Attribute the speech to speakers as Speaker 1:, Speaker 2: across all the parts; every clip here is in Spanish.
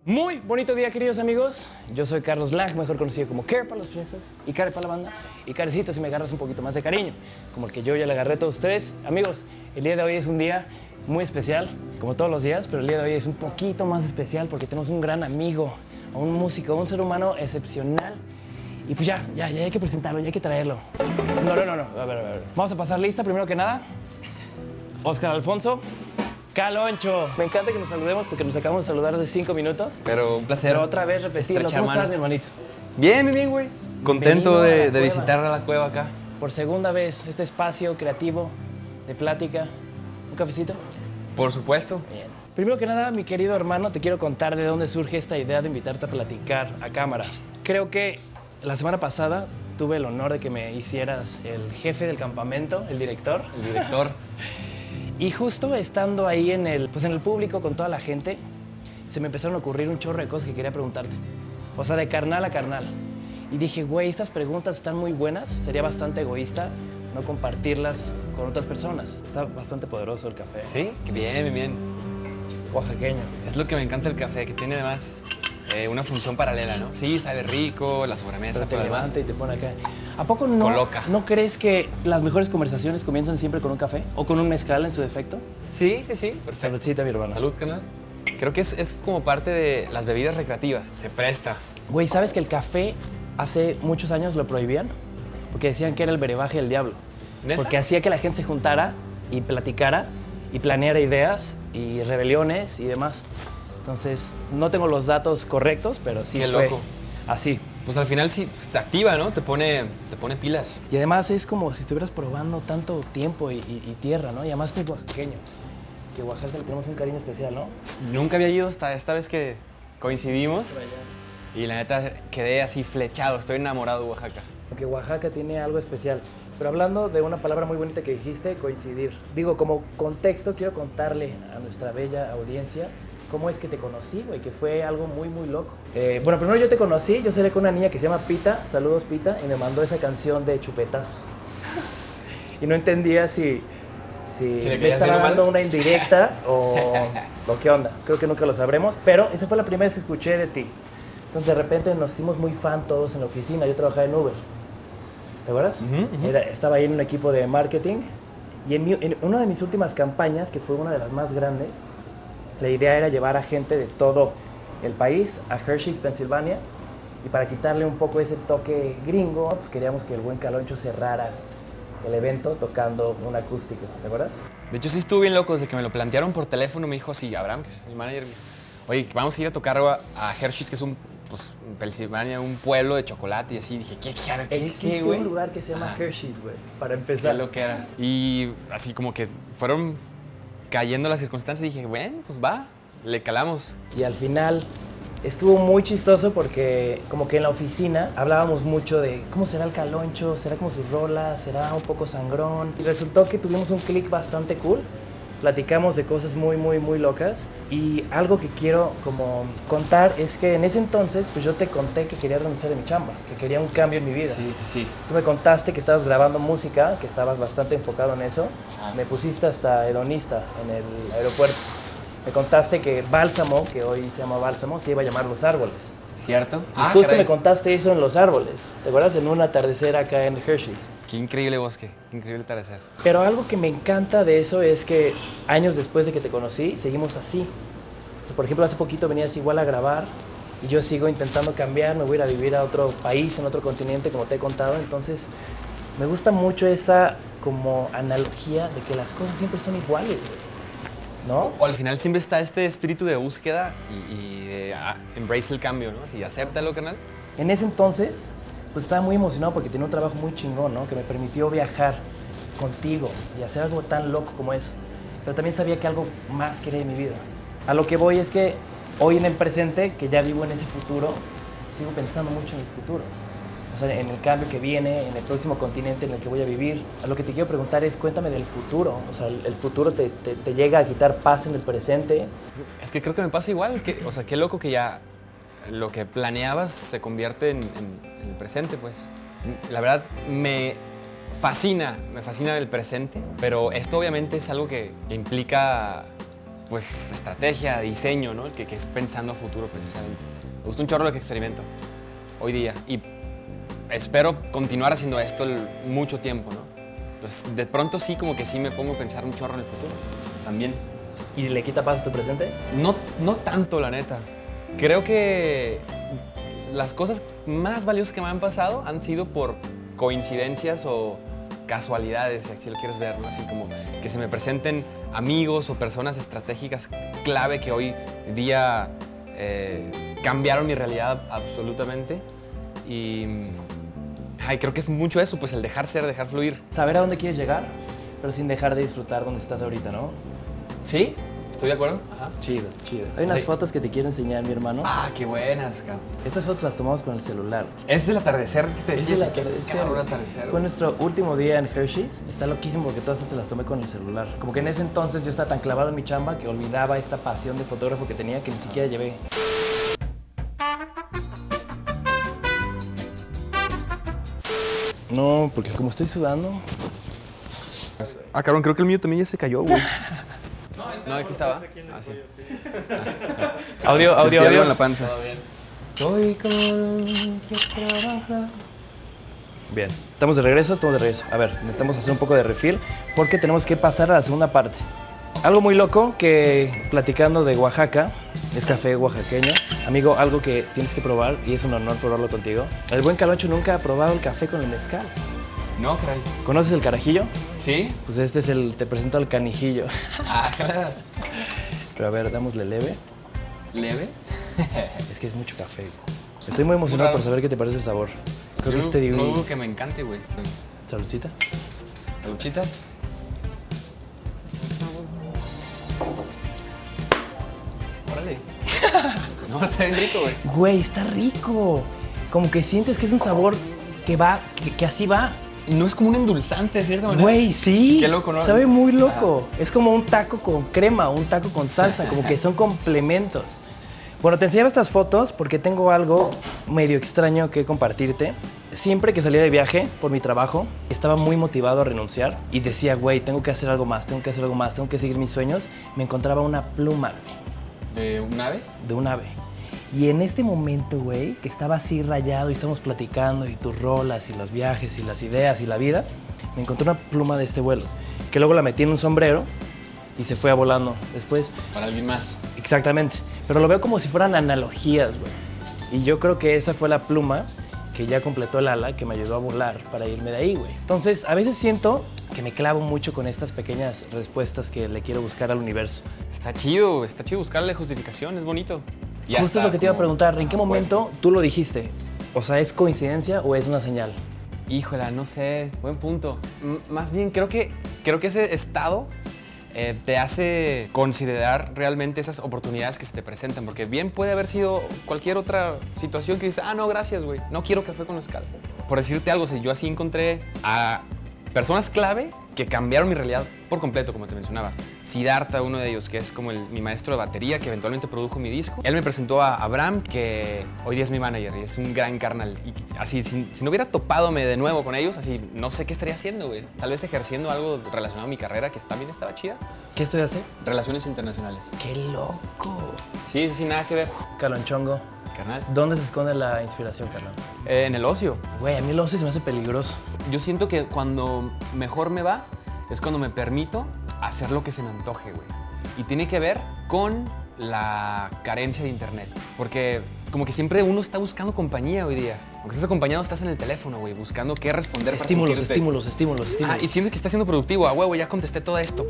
Speaker 1: Muy bonito día, queridos amigos. Yo soy Carlos Lang, mejor conocido como Care para los fresas y Care para la banda. Y Carecito si me agarras un poquito más de cariño, como el que yo ya le agarré a todos ustedes. Amigos, el día de hoy es un día muy especial, como todos los días, pero el día de hoy es un poquito más especial porque tenemos un gran amigo, a un músico, a un ser humano excepcional. Y pues ya hay que presentarlo, ya hay que traerlo. No. A ver. Vamos a pasar lista, primero que nada. Óscar Alfonso Caloncho. Me encanta que nos saludemos porque nos acabamos de saludar hace 5 minutos.
Speaker 2: Pero un placer.
Speaker 1: Pero otra vez repetirlo. ¿Cómo estás, mi hermanito?
Speaker 2: Bien, güey. Contento de visitar a la cueva acá.
Speaker 1: Por segunda vez, este espacio creativo de plática. ¿Un cafecito?
Speaker 2: Por supuesto.
Speaker 1: Bien. Primero que nada, mi querido hermano, te quiero contar de dónde surge esta idea de invitarte a platicar a cámara. Creo que la semana pasada tuve el honor de que me hicieras el jefe del campamento, el director.
Speaker 2: El director.
Speaker 1: Y justo estando ahí en el público con toda la gente, se me empezaron a ocurrir un chorro de cosas que quería preguntarte. O sea, de carnal a carnal. Y dije, güey, estas preguntas están muy buenas. Sería bastante egoísta no compartirlas con otras personas. Está bastante poderoso el café.
Speaker 2: Sí, bien.
Speaker 1: Oaxaqueño.
Speaker 2: Es lo que me encanta el café, que tiene además una función paralela, ¿no? Sí, sabe rico, la sobremesa,
Speaker 1: pero te levanta
Speaker 2: además
Speaker 1: y te pone acá. ¿A poco no,
Speaker 2: coloca.
Speaker 1: ¿No crees que las mejores conversaciones comienzan siempre con un café? ¿O con un mezcal en su defecto?
Speaker 2: Sí, perfecto.
Speaker 1: Saludcita, mi hermano.
Speaker 2: Salud, canal. Creo que es como parte de las bebidas recreativas. Se presta.
Speaker 1: Güey, ¿sabes que el café hace muchos años lo prohibían? Porque decían que era el brebaje del diablo.
Speaker 2: ¿Neta?
Speaker 1: Porque hacía que la gente se juntara y platicara y planeara ideas y rebeliones y demás. Entonces, no tengo los datos correctos, pero sí
Speaker 2: Qué
Speaker 1: fue
Speaker 2: loco.
Speaker 1: así.
Speaker 2: Pues al final sí te activa, ¿no? Te pone pilas.
Speaker 1: Y además es como si estuvieras probando tanto tiempo y tierra, ¿no? Y además es oaxaqueño, que Oaxaca le tenemos un cariño especial, ¿no?
Speaker 2: Nunca había ido hasta esta vez que coincidimos. Y la neta quedé así flechado. Estoy enamorado de Oaxaca.
Speaker 1: Porque Oaxaca tiene algo especial. Pero hablando de una palabra muy bonita que dijiste, coincidir. Digo, como contexto, quiero contarle a nuestra bella audiencia cómo es que te conocí, güey, que fue algo muy, muy loco. Bueno, primero yo te conocí, yo salí con una niña que se llama Pita, saludos Pita, y me mandó esa canción de Chupetazos. Y no entendía si me estaba dando una indirecta o qué onda. Creo que nunca lo sabremos, pero esa fue la primera vez que escuché de ti. Entonces de repente nos hicimos muy fan todos en la oficina, yo trabajaba en Uber. ¿Te acuerdas? Estaba ahí en un equipo de marketing y en una de mis últimas campañas, que fue una de las más grandes, la idea era llevar a gente de todo el país a Hershey's, Pensilvania, y para quitarle un poco ese toque gringo, pues queríamos que el buen Caloncho cerrara el evento tocando un acústico, ¿te acuerdas?
Speaker 2: De hecho, sí estuve bien loco. Desde que me lo plantearon por teléfono, me dijo, sí, Abraham, que es el manager, oye, vamos a ir a tocar a Hershey's, que es en Pensilvania, un pueblo de chocolate, y así. Dije,
Speaker 1: Existe
Speaker 2: güey?
Speaker 1: un lugar que se llama Hershey's, güey, para empezar.
Speaker 2: Qué lo que era. Y así como que fueron cayendo las circunstancias, y dije, bueno, pues va, le calamos.
Speaker 1: Y al final estuvo muy chistoso porque como que en la oficina hablábamos mucho de cómo será el Caloncho, será como sus rolas, será un poco sangrón. Y resultó que tuvimos un click bastante cool. Platicamos de cosas muy, muy, muy locas. Y algo que quiero como contar es que en ese entonces, pues yo te conté que quería renunciar de mi chamba, que quería un cambio en mi vida.
Speaker 2: Sí.
Speaker 1: Tú me contaste que estabas grabando música, que estabas bastante enfocado en eso. Me pusiste hasta hedonista en el aeropuerto. Me contaste que Bálsamo, que hoy se llama Bálsamo, se iba a llamar Los Árboles.
Speaker 2: ¿Cierto?
Speaker 1: Y justo me contaste eso en Los Árboles. ¿Te acuerdas? En un atardecer acá en Hershey's.
Speaker 2: Qué increíble bosque, qué increíble atardecer.
Speaker 1: Pero algo que me encanta de eso es que años después de que te conocí, seguimos así. O sea, por ejemplo, hace poquito venías igual a grabar y yo sigo intentando cambiar, me voy a ir a vivir a otro país, en otro continente, como te he contado. Entonces, me gusta mucho esa como analogía de que las cosas siempre son iguales, ¿no?
Speaker 2: O al final siempre está este espíritu de búsqueda y de embrace el cambio, ¿no? Así, acéptalo, canal.
Speaker 1: En ese entonces, pues estaba muy emocionado porque tenía un trabajo muy chingón, ¿no? Que me permitió viajar contigo y hacer algo tan loco como eso. Pero también sabía que algo más quería en mi vida. A lo que voy es que hoy en el presente, que ya vivo en ese futuro, sigo pensando mucho en el futuro. O sea, en el cambio que viene, en el próximo continente en el que voy a vivir. A lo que te quiero preguntar es, cuéntame del futuro. O sea, ¿el futuro te llega a quitar paz en el presente?
Speaker 2: Es que creo que me pasa igual. O sea, qué loco que ya lo que planeabas se convierte en el presente, pues. La verdad, me fascina el presente, pero esto obviamente es algo que implica pues, estrategia, diseño, ¿no? El que es pensando a futuro, precisamente. Me gusta un chorro lo que experimento hoy día y espero continuar haciendo esto mucho tiempo, ¿no? Pues de pronto sí, como que sí me pongo a pensar un chorro en el futuro, también.
Speaker 1: ¿Y le quita paz a tu presente?
Speaker 2: No tanto, la neta. Creo que las cosas más valiosas que me han pasado han sido por coincidencias o casualidades, si lo quieres ver, ¿no? Así como que se me presenten amigos o personas estratégicas clave que hoy día cambiaron mi realidad absolutamente. Y creo que es mucho eso, pues el dejar ser, dejar fluir.
Speaker 1: Saber a dónde quieres llegar, pero sin dejar de disfrutar donde estás ahorita, ¿no?
Speaker 2: Sí, estoy de acuerdo. Ajá.
Speaker 1: Chido, chido. Hay unas fotos que te quiero enseñar, mi hermano.
Speaker 2: Ah, qué buenas, cabrón.
Speaker 1: Estas fotos las tomamos con el celular.
Speaker 2: Es del atardecer que te
Speaker 1: Es
Speaker 2: decía.
Speaker 1: del atardecer.
Speaker 2: Cabrón, atardecer.
Speaker 1: Fue nuestro último día en Hershey's. Está loquísimo porque todas estas te las tomé con el celular. Como que en ese entonces yo estaba tan clavado en mi chamba que olvidaba esta pasión de fotógrafo que tenía que ni siquiera llevé. No, porque como estoy sudando.
Speaker 2: Ah, cabrón, creo que el mío también ya se cayó, güey. No, aquí estaba. Ah, sí.
Speaker 1: Audio,
Speaker 2: Sentí
Speaker 1: audio,
Speaker 2: algo
Speaker 1: audio.
Speaker 2: en la panza. Soy con que trabaja.
Speaker 1: Bien, estamos de regreso, A ver, necesitamos hacer un poco de refill porque tenemos que pasar a la segunda parte. Algo muy loco que platicando de Oaxaca, es café oaxaqueño. Amigo, algo que tienes que probar y es un honor probarlo contigo. El buen Caloncho nunca ha probado el café con el mezcal.
Speaker 2: No, caray.
Speaker 1: ¿Conoces el carajillo?
Speaker 2: ¿Sí?
Speaker 1: Pues este es te presento al canijillo.
Speaker 2: Ah, claras.
Speaker 1: Pero a ver, dámosle leve.
Speaker 2: ¿Leve?
Speaker 1: Es que es mucho café. Estoy muy emocionado por saber qué te parece el sabor. Creo que este digo.
Speaker 2: No dudo que me encante, güey.
Speaker 1: Saludcita.
Speaker 2: ¿Saluchita? Órale. No, está bien rico, güey.
Speaker 1: Güey, está rico. Como que sientes que es un sabor que va, que así va.
Speaker 2: No es como un endulzante, de cierta manera.
Speaker 1: Güey, sí.
Speaker 2: Qué loco, ¿no?
Speaker 1: Sabe muy loco. Ajá. Es como un taco con crema, un taco con salsa, como que son complementos. Bueno, te enseñaba estas fotos porque tengo algo medio extraño que compartirte. Siempre que salía de viaje por mi trabajo, estaba muy motivado a renunciar y decía, güey, tengo que hacer algo más, tengo que hacer algo más, tengo que seguir mis sueños. Me encontraba una pluma.
Speaker 2: ¿De un ave?
Speaker 1: De un ave. Y en este momento, güey, que estaba así rayado y estamos platicando y tus rolas y los viajes y las ideas y la vida, me encontré una pluma de este vuelo, que luego la metí en un sombrero y se fue volando después.
Speaker 2: Para alguien más.
Speaker 1: Exactamente. Pero lo veo como si fueran analogías, güey. Y yo creo que esa fue la pluma que ya completó el ala, que me ayudó a volar para irme de ahí, güey. Entonces, a veces siento que me clavo mucho con estas pequeñas respuestas que le quiero buscar al universo.
Speaker 2: Está chido buscarle justificación, es bonito.
Speaker 1: Ya justo es lo que te iba a preguntar, ¿en qué momento tú lo dijiste? O sea, ¿es coincidencia o es una señal?
Speaker 2: Híjola, no sé, buen punto. Más bien, creo que ese estado te hace considerar realmente esas oportunidades que se te presentan, porque bien puede haber sido cualquier otra situación que dices, ah, no, gracias, güey, no quiero café con mezcal. Por decirte algo, si yo así encontré a personas clave que cambiaron mi realidad por completo, como te mencionaba. Siddhartha, uno de ellos, que es como mi maestro de batería, que eventualmente produjo mi disco. Él me presentó a Abraham, que hoy día es mi manager y es un gran carnal. Y así, si no hubiera topadome de nuevo con ellos, así, no sé qué estaría haciendo, güey. Tal vez ejerciendo algo relacionado a mi carrera, que también estaba chida.
Speaker 1: ¿Qué estudiaste?
Speaker 2: Relaciones internacionales.
Speaker 1: ¡Qué loco!
Speaker 2: Sí, nada que ver.
Speaker 1: Calonchongo.
Speaker 2: Carnal.
Speaker 1: ¿Dónde se esconde la inspiración, carnal?
Speaker 2: En el ocio.
Speaker 1: Güey, a mí el ocio se me hace peligroso.
Speaker 2: Yo siento que cuando mejor me va es cuando me permito hacer lo que se me antoje, güey. Y tiene que ver con la carencia de internet. Porque como que siempre uno está buscando compañía hoy día. Aunque estés acompañado, estás en el teléfono, güey, buscando qué responder.
Speaker 1: Estímulos.
Speaker 2: Ah, y sientes que estás siendo productivo. Ah, huevo, ya contesté todo esto.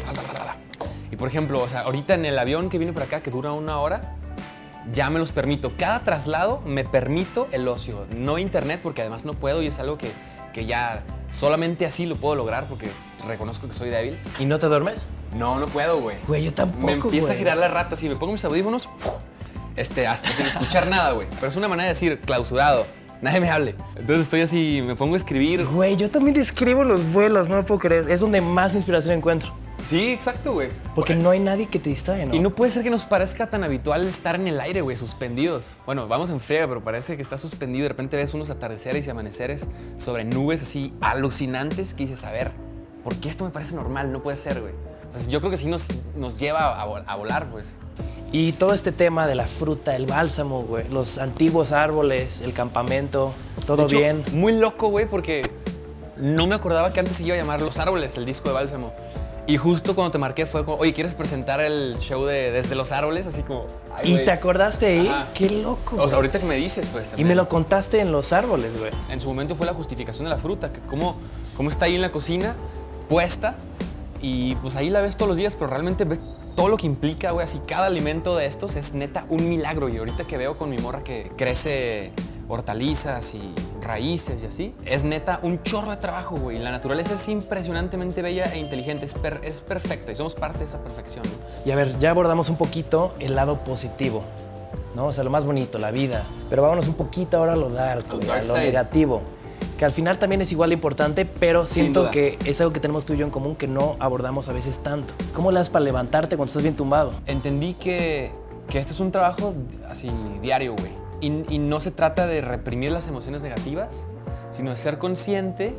Speaker 2: Y por ejemplo, o sea, ahorita en el avión que viene por acá, que dura 1 hora, ya me los permito. Cada traslado me permito el ocio. No internet, porque además no puedo y es algo que ya solamente así lo puedo lograr porque reconozco que soy débil.
Speaker 1: ¿Y no te duermes?
Speaker 2: No, no puedo, güey.
Speaker 1: Güey, yo tampoco,
Speaker 2: me empieza a girar la rata. Si me pongo mis audífonos, hasta sin escuchar nada, güey. Pero es una manera de decir clausurado. Nadie me hable. Entonces estoy así, me pongo a escribir.
Speaker 1: Güey, yo también escribo los vuelos, no lo puedo creer. Es donde más inspiración encuentro.
Speaker 2: Sí, exacto, güey.
Speaker 1: Porque no hay nadie que te distraiga, ¿no?
Speaker 2: Y no puede ser que nos parezca tan habitual estar en el aire, güey, suspendidos. Bueno, vamos en friega, pero parece que estás suspendido. De repente ves unos atardeceres y amaneceres sobre nubes así alucinantes que dices, a ver, ¿por qué esto me parece normal? No puede ser, güey. O Entonces yo creo que sí nos lleva a volar, pues.
Speaker 1: Y todo este tema de la fruta, el bálsamo, güey, los antiguos árboles, el campamento, todo
Speaker 2: De hecho,
Speaker 1: bien.
Speaker 2: Muy loco, güey, porque no me acordaba que antes se iba a llamar Los Árboles, el disco de Bálsamo. Y justo cuando te marqué fue como, oye, ¿quieres presentar el show de Desde los Árboles? Así como, ay,
Speaker 1: ¿Y
Speaker 2: güey.
Speaker 1: te acordaste ahí?
Speaker 2: Ajá.
Speaker 1: Qué loco.
Speaker 2: O sea,
Speaker 1: güey.
Speaker 2: ahorita que me dices, pues
Speaker 1: Y
Speaker 2: también.
Speaker 1: me lo contaste en Los Árboles, güey.
Speaker 2: En su momento fue la justificación de la fruta, que cómo está ahí en la cocina, puesta, y pues ahí la ves todos los días, pero realmente ves todo lo que implica, güey, así cada alimento de estos es neta un milagro. Y ahorita que veo con mi morra que crece hortalizas y raíces y así, es neta un chorro de trabajo, güey. La naturaleza es impresionantemente bella e inteligente, es perfecta y somos parte de esa perfección, ¿no?
Speaker 1: Y a ver, ya abordamos un poquito el lado positivo, ¿no? O sea, lo más bonito, la vida. Pero vámonos un poquito ahora a lo dark,
Speaker 2: Al
Speaker 1: güey,
Speaker 2: dark
Speaker 1: a lo
Speaker 2: side.
Speaker 1: negativo. Que al final también es igual de importante, pero
Speaker 2: Sin
Speaker 1: siento
Speaker 2: duda.
Speaker 1: que es algo que tenemos tú y yo en común que no abordamos a veces tanto. ¿Cómo le das para levantarte cuando estás bien tumbado?
Speaker 2: Entendí que este es un trabajo así diario, güey. Y no se trata de reprimir las emociones negativas, sino de ser consciente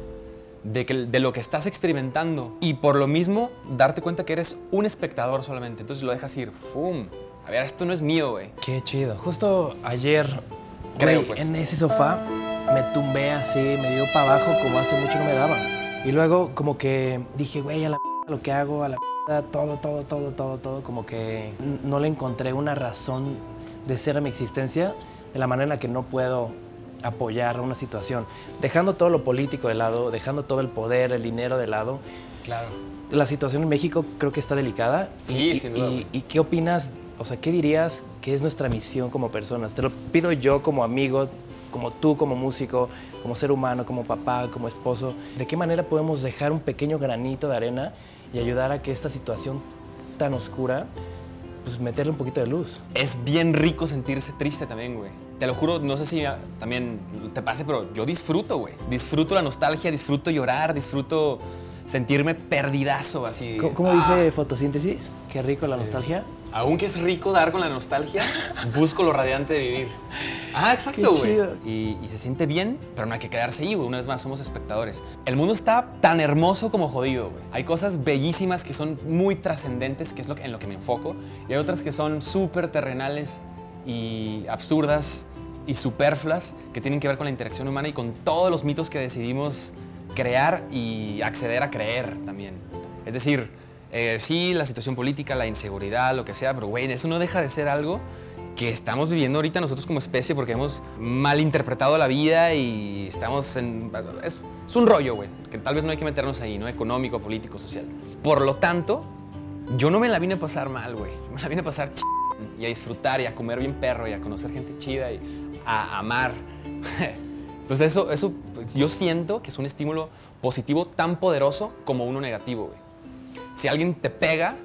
Speaker 2: de lo que estás experimentando. Y por lo mismo, darte cuenta que eres un espectador solamente. Entonces lo dejas ir. ¡Fum! A ver, esto no es mío, güey.
Speaker 1: Qué chido. Justo ayer,
Speaker 2: Creo,
Speaker 1: güey,
Speaker 2: pues.
Speaker 1: en ese sofá me tumbé así, me dio para abajo como hace mucho no me daba. Y luego como que dije, güey, a la lo que hago, a la todo, como que no le encontré una razón de ser a mi existencia de la manera en la que no puedo apoyar una situación. Dejando todo lo político de lado, dejando todo el poder, el dinero de lado.
Speaker 2: Claro.
Speaker 1: La situación en México creo que está delicada.
Speaker 2: Sí, sin duda, güey.
Speaker 1: ¿Y qué opinas? O sea, ¿qué dirías que es nuestra misión como personas? Te lo pido yo como amigo, como tú como músico, como ser humano, como papá, como esposo. ¿De qué manera podemos dejar un pequeño granito de arena y ayudar a que esta situación tan oscura, pues meterle un poquito de luz?
Speaker 2: Es bien rico sentirse triste también, güey. Te lo juro, no sé si también te pase, pero yo disfruto, güey. Disfruto la nostalgia, disfruto llorar, disfruto sentirme perdidazo, así.
Speaker 1: ¿Cómo dice Fotosíntesis? Qué rico la nostalgia.
Speaker 2: Aunque es rico dar con la nostalgia, busco lo radiante de vivir. Ah, exacto,
Speaker 1: Qué
Speaker 2: güey.
Speaker 1: chido.
Speaker 2: Y se siente bien, pero no hay que quedarse ahí, güey. Una vez más, somos espectadores. El mundo está tan hermoso como jodido, güey. Hay cosas bellísimas que son muy trascendentes, que es en lo que me enfoco. Y hay otras que son súper terrenales y absurdas y superfluas, que tienen que ver con la interacción humana y con todos los mitos que decidimos crear y acceder a creer también. Es decir, sí, la situación política, la inseguridad, lo que sea, pero güey, eso no deja de ser algo que estamos viviendo ahorita nosotros como especie porque hemos malinterpretado la vida y estamos en... Es un rollo, güey, que tal vez no hay que meternos ahí, ¿no? Económico, político, social. Por lo tanto, yo no me la vine a pasar mal, güey. Me la vine a pasar y a disfrutar y a comer bien perro y a conocer gente chida y a amar. Entonces eso pues, yo siento que es un estímulo positivo tan poderoso como uno negativo, güey. Si alguien te pega,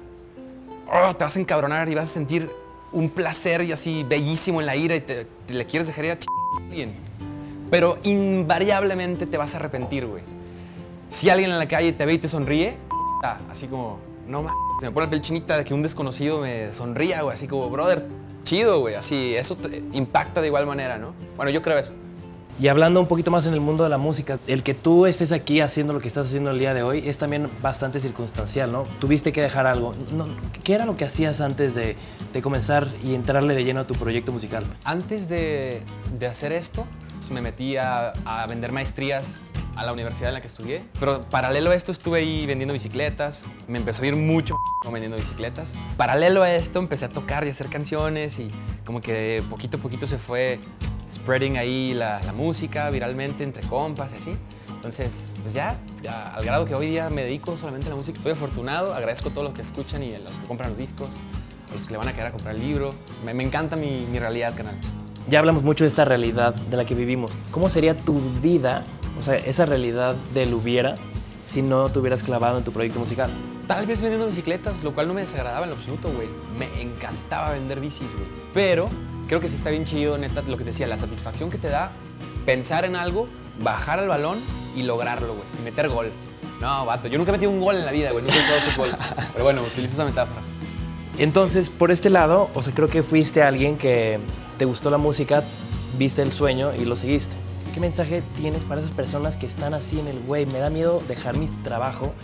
Speaker 2: te vas a encabronar y vas a sentir un placer y así bellísimo en la ira y te le quieres dejar ir a alguien. Pero invariablemente te vas a arrepentir, güey. Si alguien en la calle te ve y te sonríe, así como, no mames, se me pone la piel chinita de que un desconocido me sonría, güey. Así como, brother, chido, güey. Así, eso te impacta de igual manera, ¿no? Bueno, yo creo eso.
Speaker 1: Y hablando un poquito más en el mundo de la música, el que tú estés aquí haciendo lo que estás haciendo el día de hoy es también bastante circunstancial, ¿no? Tuviste que dejar algo. ¿Qué era lo que hacías antes de comenzar y entrarle de lleno a tu proyecto musical?
Speaker 2: Antes de hacer esto, pues me metí a vender maestrías a la universidad en la que estudié. Pero paralelo a esto estuve ahí vendiendo bicicletas. Me empezó a ir mucho vendiendo bicicletas. Paralelo a esto empecé a tocar y a hacer canciones y como que poquito a poquito se fue spreading ahí la música viralmente entre compas y así. Entonces, pues ya al grado que hoy día me dedico solamente a la música. Soy afortunado, agradezco a todos los que escuchan y a los que compran los discos, a los que le van a quedar a comprar el libro. Me encanta mi realidad, canal.
Speaker 1: Ya hablamos mucho de esta realidad de la que vivimos. ¿Cómo sería tu vida, o sea, esa realidad del hubiera, si no te hubieras clavado en tu proyecto musical?
Speaker 2: Tal vez vendiendo bicicletas, lo cual no me desagradaba en lo absoluto, güey. Me encantaba vender bicis, güey. Pero creo que sí está bien chido, neta, lo que te decía, la satisfacción que te da pensar en algo, bajar al balón y lograrlo, güey. Y meter gol. No, vato, yo nunca he metido un gol en la vida, güey. Nunca he jugado fútbol. Pero bueno, utilizo esa metáfora.
Speaker 1: Entonces, por este lado, o sea, creo que fuiste alguien que te gustó la música, viste el sueño y lo seguiste. ¿Qué mensaje tienes para esas personas que están así en el güey? Me da miedo dejar mi trabajo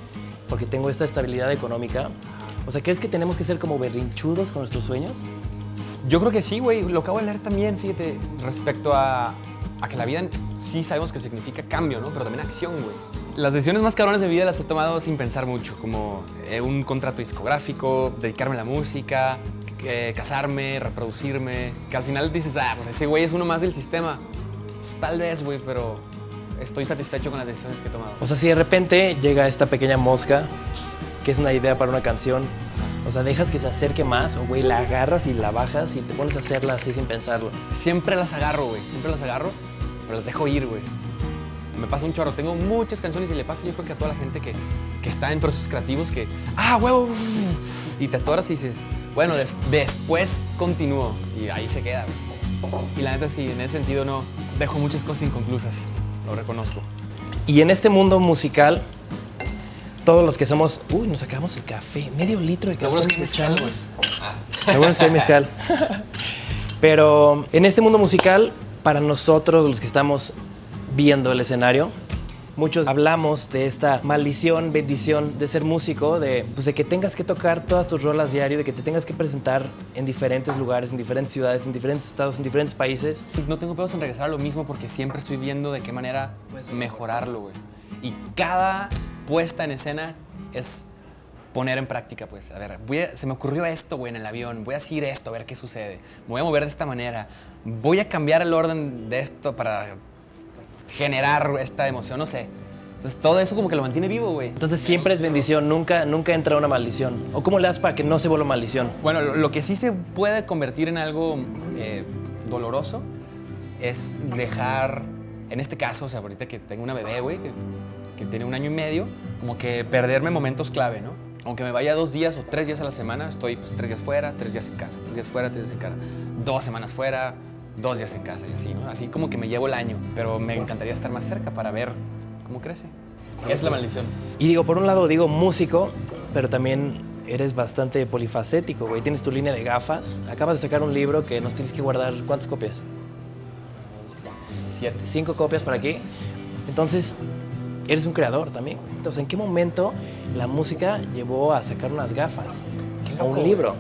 Speaker 1: porque tengo esta estabilidad económica. O sea, ¿crees que tenemos que ser como berrinchudos con nuestros sueños?
Speaker 2: Yo creo que sí, güey. Lo acabo de leer también, fíjate, respecto a que la vida sí sabemos que significa cambio, ¿no? Pero también acción, güey. Las decisiones más cabronas de mi vida las he tomado sin pensar mucho, como un contrato discográfico, dedicarme a la música, casarme, reproducirme, que al final dices, pues ese güey es uno más del sistema. Pues, tal vez, güey, pero estoy satisfecho con las decisiones que he tomado.
Speaker 1: O sea, si de repente llega esta pequeña mosca, que es una idea para una canción, o sea, dejas que se acerque más, o güey, la agarras y la bajas y te pones a hacerla así sin pensarlo.
Speaker 2: Siempre las agarro, güey, siempre las agarro, pero las dejo ir, güey. Me pasa un chorro, tengo muchas canciones y le pasa yo creo que a toda la gente que está en procesos creativos que, huevo, y te atoras y dices, bueno, después continúo, y ahí se queda, güey. Y la neta sí, en ese sentido no, dejo muchas cosas inconclusas, lo reconozco.
Speaker 1: Y en este mundo musical, todos los que somos... Uy, nos acabamos el café, medio litro de café.
Speaker 2: Lo bueno es que hay mezcal, güey.
Speaker 1: Lo bueno es que hay mezcal. Pero en este mundo musical, para nosotros, los que estamos viendo el escenario, muchos hablamos de esta maldición, bendición de ser músico, de que tengas que tocar todas tus rolas diario, de que te tengas que presentar en diferentes lugares, en diferentes ciudades, en diferentes estados, en diferentes países.
Speaker 2: No tengo pedos en regresar a lo mismo porque siempre estoy viendo de qué manera mejorarlo, güey. Y cada puesta en escena es poner en práctica, pues. A ver, se me ocurrió esto, güey, en el avión. Voy a decir esto, a ver qué sucede. Me voy a mover de esta manera. Voy a cambiar el orden de esto para generar esta emoción, no sé. Entonces todo eso como que lo mantiene vivo, güey.
Speaker 1: Entonces siempre es bendición, nunca entra una maldición. ¿O cómo le das para que no se vuelva maldición?
Speaker 2: Bueno, lo que sí se puede convertir en algo doloroso es dejar, en este caso, o sea, ahorita que tengo una bebé, güey, que tiene 1 año y medio, como que perderme momentos clave, ¿no? Aunque me vaya 2 días o 3 días a la semana, estoy pues 3 días fuera, 3 días en casa, 3 días fuera, 3 días en casa, 2 semanas fuera, 2 días en casa y así, ¿no? Así como que me llevo el año, pero me encantaría estar más cerca para ver cómo crece. Es la maldición.
Speaker 1: Y digo, por un lado digo músico, pero también eres bastante polifacético, güey. Tienes tu línea de gafas. Acabas de sacar un libro que nos tienes que guardar, ¿cuántas copias?
Speaker 2: 17.
Speaker 1: 5 copias para aquí. Entonces, eres un creador también. Entonces, ¿en qué momento la música llevó a sacar unas gafas? O un libro.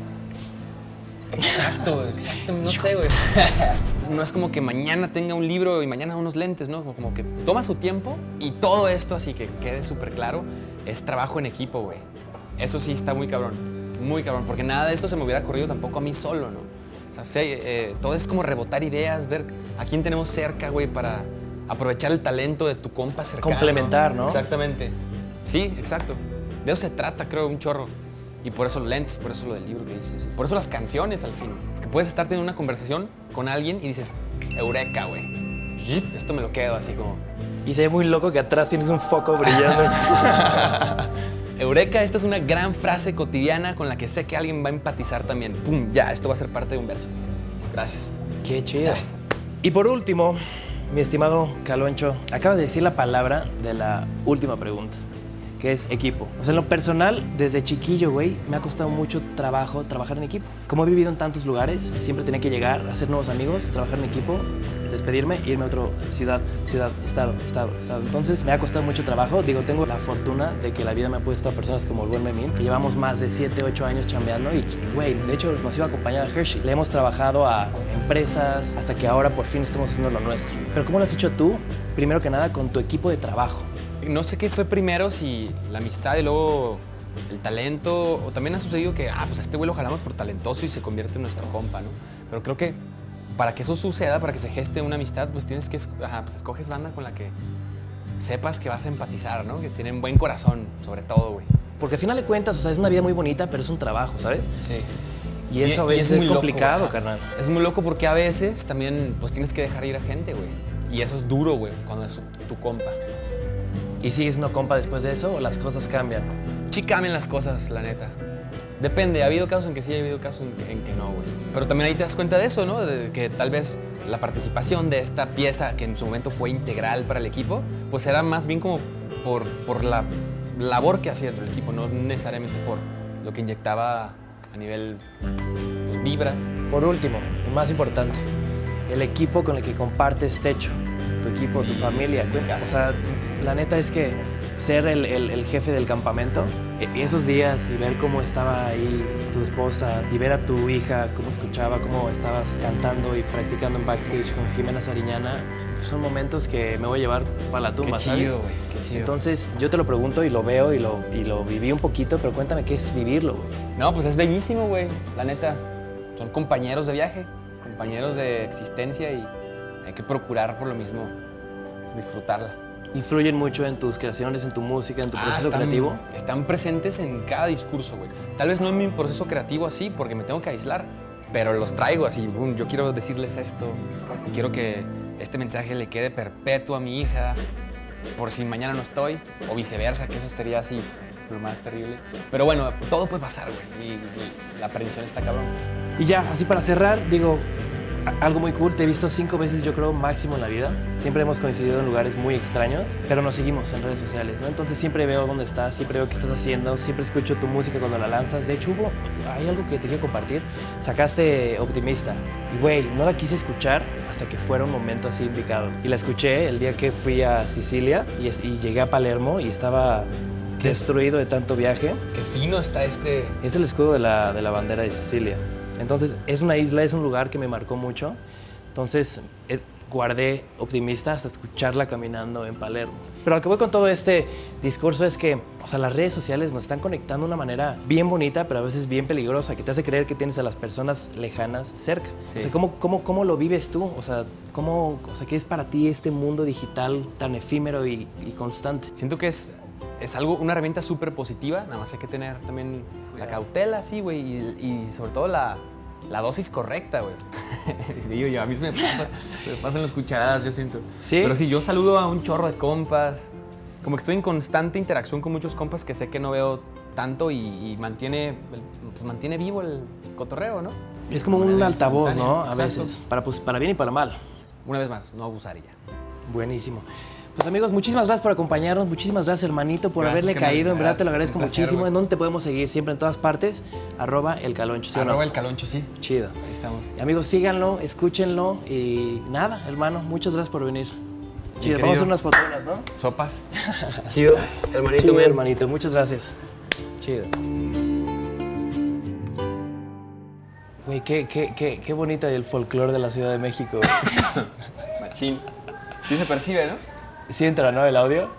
Speaker 2: Exacto, no sé, güey. No es como que mañana tenga un libro y mañana unos lentes, ¿no? Como que toma su tiempo y todo esto, así que quede súper claro, es trabajo en equipo, güey. Eso sí está muy cabrón, porque nada de esto se me hubiera ocurrido tampoco a mí solo, ¿no? O sea, todo es como rebotar ideas, ver a quién tenemos cerca, güey, para aprovechar el talento de tu compa cercano.
Speaker 1: Complementar, ¿no?
Speaker 2: Exactamente. Sí, exacto. De eso se trata, creo, un chorro. Y por eso los lentes, por eso lo del libro que dices. Por eso las canciones, al fin. Que puedes estar teniendo una conversación con alguien y dices, eureka, güey. Esto me lo quedo así como...
Speaker 1: Y se ve muy loco que atrás tienes un foco brillando.
Speaker 2: Eureka, esta es una gran frase cotidiana con la que sé que alguien va a empatizar también. ¡Pum! Ya, esto va a ser parte de un verso. Gracias.
Speaker 1: Qué chido. Y por último, mi estimado Caloncho, acabas de decir la palabra de la última pregunta, que es equipo. O sea, en lo personal, desde chiquillo, güey, me ha costado mucho trabajo trabajar en equipo. Como he vivido en tantos lugares, siempre tenía que llegar, hacer nuevos amigos, trabajar en equipo, despedirme e irme a otra ciudad, estado. Entonces, me ha costado mucho trabajo. Digo, tengo la fortuna de que la vida me ha puesto a personas como el buen Memín, que llevamos más de 7, 8 años chambeando y, güey, de hecho, nos iba a acompañar a Hershey. Le hemos trabajado a empresas hasta que ahora por fin estamos haciendo lo nuestro. Pero ¿cómo lo has hecho tú? Primero que nada, con tu equipo de trabajo.
Speaker 2: No sé qué fue primero, si la amistad y luego el talento, o también ha sucedido que, pues a este güey lo jalamos por talentoso y se convierte en nuestro compa, ¿no? Pero creo que para que eso suceda, para que se geste una amistad, pues tienes que, pues escoges banda con la que sepas que vas a empatizar, ¿no? Que tienen buen corazón, sobre todo, güey.
Speaker 1: Porque al final de cuentas, o sea, es una vida muy bonita, pero es un trabajo, ¿sabes?
Speaker 2: Sí.
Speaker 1: Y eso a veces es complicado,
Speaker 2: loco,
Speaker 1: carnal.
Speaker 2: Es muy loco porque a veces también, pues tienes que dejar ir a gente, güey. Y eso es duro, güey, cuando es tu compa.
Speaker 1: ¿Y sigues siendo compa después de eso o las cosas cambian?
Speaker 2: Sí cambian las cosas, la neta. Depende, ha habido casos en que sí, ha habido casos en que no, güey. Pero también ahí te das cuenta de eso, ¿no? De que tal vez la participación de esta pieza, que en su momento fue integral para el equipo, pues era más bien como por la labor que hacía dentro del equipo, no necesariamente por lo que inyectaba a nivel, pues, vibras.
Speaker 1: Por último, y más importante, el equipo con el que compartes techo. Tu equipo, tu familia. O sea, la neta es que ser el jefe del campamento. Esos días y ver cómo estaba ahí tu esposa y ver a tu hija, cómo escuchaba, cómo estabas cantando y practicando en backstage con Jimena Sariñana, son momentos que me voy a llevar para la tumba, ¿sabes?
Speaker 2: Qué chido, güey, qué chido.
Speaker 1: Entonces yo te lo pregunto y lo veo y lo viví un poquito, pero cuéntame qué es vivirlo, güey.
Speaker 2: No, pues es bellísimo, güey, la neta. Son compañeros de viaje, compañeros de existencia y hay que procurar por lo mismo disfrutarla.
Speaker 1: ¿Influyen mucho en tus creaciones, en tu música, en tu proceso creativo?
Speaker 2: Están presentes en cada discurso, güey. Tal vez no en mi proceso creativo así, porque me tengo que aislar, pero los traigo así. Yo quiero decirles esto y quiero que este mensaje le quede perpetuo a mi hija, por si mañana no estoy, o viceversa, que eso sería así lo más terrible. Pero bueno, todo puede pasar, güey, y la aprensión está cabrón.
Speaker 1: Y ya, así para cerrar, digo, algo muy cool, te he visto 5 veces, yo creo, máximo en la vida. Siempre hemos coincidido en lugares muy extraños, pero nos seguimos en redes sociales, ¿no? Entonces siempre veo dónde estás, siempre veo qué estás haciendo, siempre escucho tu música cuando la lanzas. De hecho, hay algo que te quiero compartir. Sacaste Optimista y, güey, no la quise escuchar hasta que fuera un momento así indicado. Y la escuché el día que fui a Sicilia y llegué a Palermo y estaba destruido de tanto viaje.
Speaker 2: Qué fino está este...
Speaker 1: Es el escudo de la bandera de Sicilia. Entonces, es una isla, es un lugar que me marcó mucho. Entonces, guardé Optimista hasta escucharla caminando en Palermo. Pero lo que voy con todo este discurso es que, o sea, las redes sociales nos están conectando de una manera bien bonita, pero a veces bien peligrosa, que te hace creer que tienes a las personas lejanas cerca.
Speaker 2: Sí.
Speaker 1: O sea, ¿cómo lo vives tú? O sea, ¿qué es para ti este mundo digital tan efímero y constante?
Speaker 2: Siento que es algo, una herramienta súper positiva, nada más hay que tener también la cautela, sí, güey, y sobre todo la dosis correcta, güey. Digo yo, a mí se me pasan las cucharadas, yo siento.
Speaker 1: ¿Sí?
Speaker 2: Pero sí, yo saludo a un chorro de compas, como que estoy en constante interacción con muchos compas que sé que no veo tanto y mantiene vivo el cotorreo, ¿no?
Speaker 1: Es como un altavoz, ¿no? A
Speaker 2: Exacto.
Speaker 1: veces, para bien y para mal.
Speaker 2: Una vez más, no abusar y ya.
Speaker 1: Buenísimo. Pues amigos, muchísimas gracias por acompañarnos, muchísimas gracias hermanito por
Speaker 2: Gracias,
Speaker 1: haberle
Speaker 2: carnal.
Speaker 1: caído, en verdad te lo agradezco
Speaker 2: Un placer,
Speaker 1: muchísimo.
Speaker 2: güey.
Speaker 1: ¿En dónde te podemos seguir? Siempre en todas partes, @elcaloncho, ¿sí o no?
Speaker 2: Arroba el caloncho, sí.
Speaker 1: Chido.
Speaker 2: Ahí estamos.
Speaker 1: Amigos, síganlo, escúchenlo y nada, hermano, muchas gracias por venir. Chido,
Speaker 2: querido.
Speaker 1: vamos a hacer unas fotonas, ¿no?
Speaker 2: Sopas. Chido. Hermanito,
Speaker 1: Chido,
Speaker 2: man.
Speaker 1: hermanito, muchas gracias. Chido. Güey, qué bonita el folclore de la Ciudad de México.
Speaker 2: Machín. Sí se percibe, ¿no?
Speaker 1: ¿Sí entra, no, el audio?